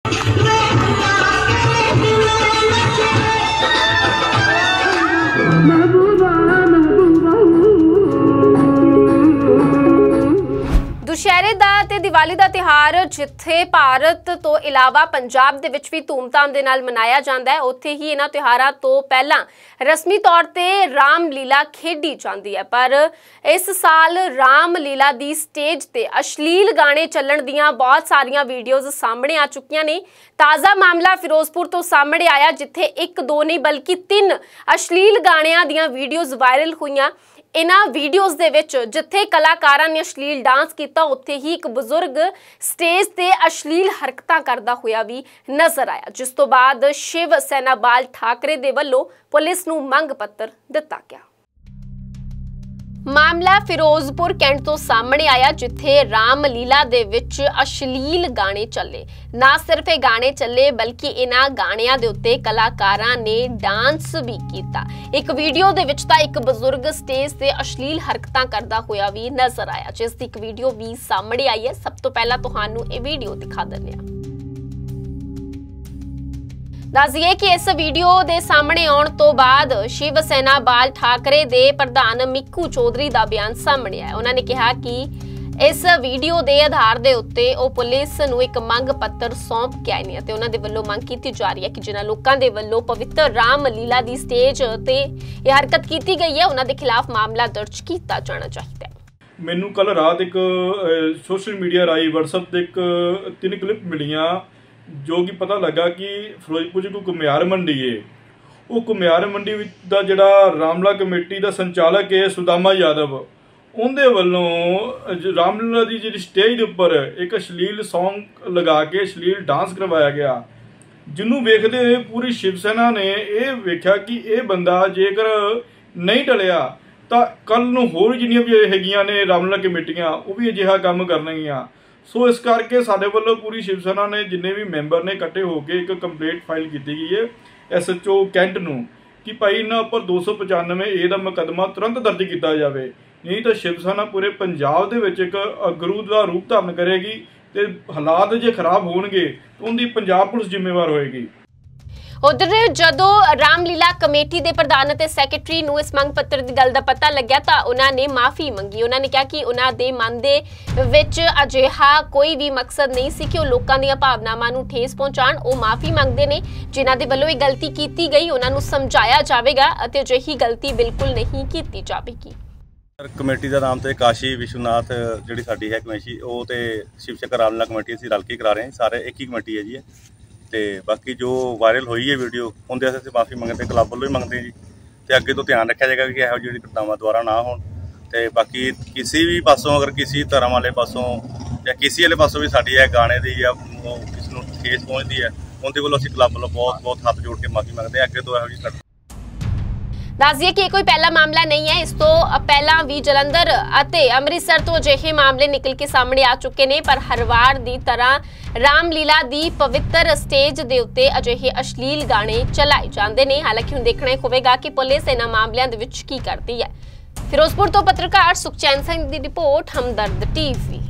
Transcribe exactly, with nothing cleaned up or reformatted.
ਦੁਸ਼ਹਿਰੇ ਦਾ ਤੇ ਦੀਵਾਲੀ ਦਾ ਤਿਉਹਾਰ ਜਿੱਥੇ ਭਾਰਤ ਤੋਂ ਇਲਾਵਾ ਪੰਜਾਬ ਦੇ ਵਿੱਚ ਵੀ ਧੂਮਧਾਮ ਦੇ ਨਾਲ ਮਨਾਇਆ ਜਾਂਦਾ ਹੈ, ਉੱਥੇ ਹੀ ਇਹਨਾਂ ਤਿਉਹਾਰਾਂ ਤੋਂ ਪਹਿਲਾਂ ਰਸਮੀ ਤੌਰ ਤੇ ਰਾਮ ਲੀਲਾ ਖੇਡੀ ਜਾਂਦੀ ਹੈ। ਪਰ ਇਸ ਸਾਲ ਰਾਮ ਲੀਲਾ ਦੀ ਸਟੇਜ ਤੇ ਅਸ਼ਲੀਲ ਗਾਣੇ ਚੱਲਣ ਦੀਆਂ ਬਹੁਤ ਸਾਰੀਆਂ ਵੀਡੀਓਜ਼ ਸਾਹਮਣੇ ਆ ਚੁੱਕੀਆਂ ਨੇ। ਤਾਜ਼ਾ ਮਾਮਲਾ ਫਿਰੋਜ਼ਪੁਰ ਤੋਂ ਸਾਹਮਣੇ ਆਇਆ, ਜਿੱਥੇ ਇੱਕ ਦੋ ਨਹੀਂ ਬਲਕਿ ਤਿੰਨ ਅਸ਼ਲੀਲ ਗਾਣਿਆਂ ਦੀਆਂ ਵੀਡੀਓਜ਼ ਵਾਇਰਲ ਹੋਈਆਂ। इन्हां वीडियोज़ दे विच जिथे कलाकारां ने अश्लील डांस किया, उत्थे ही एक बुजुर्ग स्टेज ते अश्लील हरकतां करदा होया भी नजर आया, जिस तो बाद शिव सेना बाल ठाकरे दे वल्लों पुलिस नूं मंग पत्र दिता गया। मामला फिरोजपुर कैंट तो सामने आया, जिथे राम लीला दे विच अश्लील गाने चले। ना सिर्फ ये गाने चले बल्कि इन्हां गाणियां दे उत्ते कलाकारां ने डांस भी कीता। एक वीडियो दे विच तां एक बुजुर्ग स्टेज ते अश्लील हरकतां करदा होया भी नजर आया, जिस दी एक वीडियो भी सामने आई है। सब तो पहला तुहानू ये वीडियो दिखा दिंदे हां। दस्सिए कि इस वीडियो के सामने आने तो बाद शिव सेना बाल ठाकरे दे प्रधान मिक्कू चौधरी का बयान सामने आया। उन्होंने कहा कि इस वीडियो के आधार के उत्ते वो पुलिस नूं एक मंग पत्र सौंप के आए हैं। उन्होंने वल्लों मंग की जा रही है कि जिन्हां लोकां दे वल्लों पवित्र राम लीला की स्टेज ते यह हरकत की गई है, उन्हां दे खिलाफ मामला दर्ज किया जाना चाहिए। मैनूं कल रात एक सोशल मीडिया राही WhatsApp ते एक तीन क्लिप मिलियां, जो कि पता लगा कि फिरोजपुर कोई घुमियार मंडी है। वो घुमियार मंडी का जिहड़ा रामलीला कमेटी का संचालक है सुदामा यादव, उनके वल्लों रामलीला की जी स्टेज उपर एक अश्लील सॉन्ग लगा के अश्लील डांस करवाया गया, जिन्होंने वेखते हुए पूरी शिव सेना ने यह वेख्या कि यह बंदा जेकर नहीं टलिया तो कल नूं होर जिन्नियां भी हैगियां ने रामलीला कमेटियां वो भी अजिहा काम करनगियां। सो इस करके साडे वल्लों पूरी शिव सेना ने जिन्ने भी मैंबर ने इकट्ठे होकर एक कंप्लेंट फाइल की गई है एस एच ओ कैंट नूं कि भाई इन्हां उपर दो सौ पचानवे ए दा मुकदमा तुरंत दर्ज किया जाए, नहीं तो शिव सेना पूरे पंजाब दे विच एक अगरू का रूप धारण करेगी ते हालात जे खराब होणगे तो उनकी पंजाब पुलिस जिम्मेवार होएगी। उधर जदों रामलीला कमेटी के प्रधान ते सैकटरी नूं इस मंग पत्र की गल का पता लग्या तो उन्होंने माफ़ी मंगी। उन्होंने कहा कि उन्होंने मन दे विच अजिहा कोई भी मकसद नहीं सी कि वो लोकां दीयां भावनावां नूं ठेस पहुंचाण। वो माफ़ी मंगते हैं, जिन्हां दे वल्लों ये गलती की गई उन्हां नूं समझाया जाएगा अते अजिही गलती बिल्कुल नहीं की जाएगी। कमेटी का नाम तो काशी विश्वनाथ जी साडी है कमेटी, वो तो शिव शंकर रामलीला कमेटी असीं रल के करा रहे हैं, सारे एक ही कमेटी है जी। तो बाकी जो वायरल हुई है वीडियो उनके असं माफ़ी मंगते क्लब वालों ही मंगते हैं जी। तो अगे तो ध्यान रखा जाएगा कि यहो जी घटनावां दोबारा ना हो। तो बाकी किसी भी पासों अगर किसी धर्म वाले पासों या किसी वाले पासों भी साड़ी है गाने की या किसी को ठेस पहुँचती है, उनके वालों असीं क्लब वालों बहुत बहुत हाथ जोड़ के माफ़ी मंगते हैं। अगे तो यहो जी दस दिए कि कोई पहला मामला नहीं है, इस तो पहला भी जलंधर अते अमृतसर तो अजिहे मामले निकल के सामने आ चुके हैं। पर हर वार दी तरह रामलीला दी पवित्र स्टेज दे उत्ते अजिहे अश्लील गाने चलाए जाते हैं। हालांकि हुण देखना होवेगा कि पुलिस इन्हां मामलों दे विच की करती है। फिरोजपुर तो पत्रकार सुखचैन सिंह दी रिपोर्ट, हमदर्द टीवी।